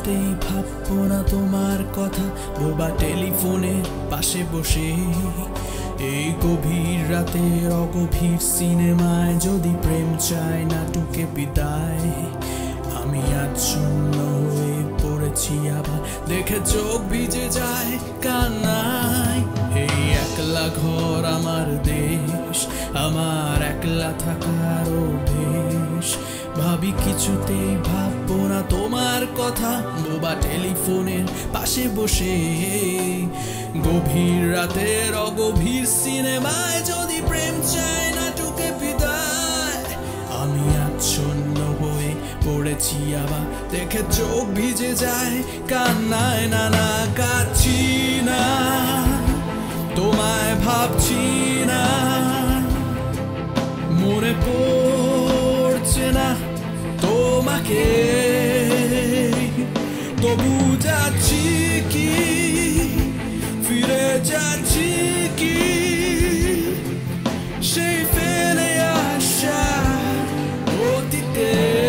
কিছুতেই ভাববো না তোমার কথা, বোবা টেলিফোনের পাশে বসে। এই গভীর রাতের অগভীর সিনেমায় যদি প্রেম চায় নাটকে বিদায়, আমি আচ্ছন্ন হয়ে পড়েছি আবার, দেখে চোখ ভিজে যায় কান্নায়। এই একলা ঘর আমার দেশ, আমার একলা থাকার অভ্যেস। ভাবি কিছুতেই ভাববো না তোমার কথা, বোবা টেলিফোনের পাশে বসে। গভীর রাতের অগভীর সিনেমায় যদি প্রেম চায় নাটকে বিদায়, আমি আচ্ছন্ন হয়ে পড়েছি আবার, দেখে চোখ ভিজে যায় কান্নায়। নানা কাঁদছি না, তোমায় ভাবছি না, মনে পড়ছে না তোমাকে, তবু যাচ্ছি কি, ফিরে যাচ্ছি কি সেই ফেলে আসা অতীতে।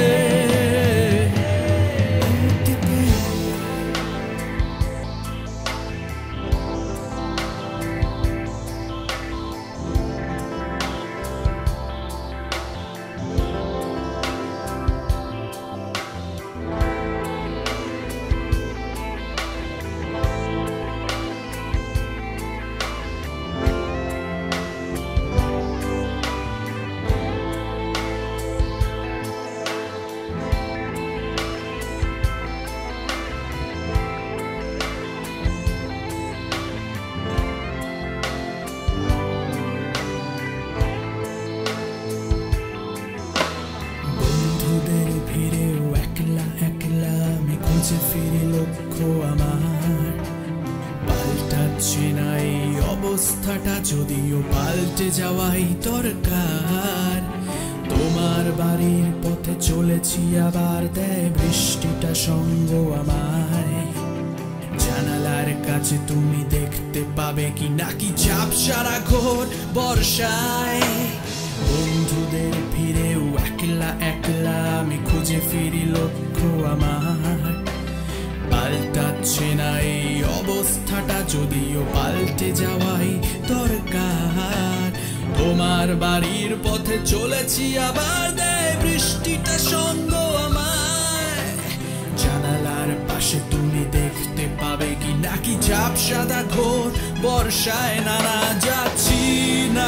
ফিরে লক্ষ্য আমার পাল্টাচ্ছে না এই অবস্থাটা, যদিও পাল্টে যাওয়াই দরকার। তোমার বাড়ির পথে চলেছি আবার, দেয় বৃষ্টিটা সঙ্গ আমায়। জানালার কাছে তুমি দেখতে পাবে কি নাকি চাপ সারা ঘোর বর্ষায়। বন্ধুদের ফিরেও একলা একলা আমি খুঁজে ফিরি লক্ষ্য আমার। পাল্টাচ্ছে না এই অবস্থাটা, যদিও পাল্টে যাওয়াই দরকার। তোমার বাড়ির পথে চলেছি আবার, দেয় বৃষ্টিটা সঙ্গ আমায়। জানালার পাশে তুমি দেখতে পাবে কি নাকি চাপ সাদা ঘোর বর্ষায়। নানা যাচ্ছি না,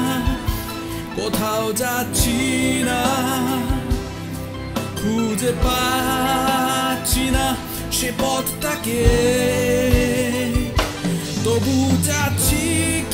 কোথাও যাচ্ছি না, খুঁজে পাচ্ছি না সে পথটাকে, তবু যাচ্ছি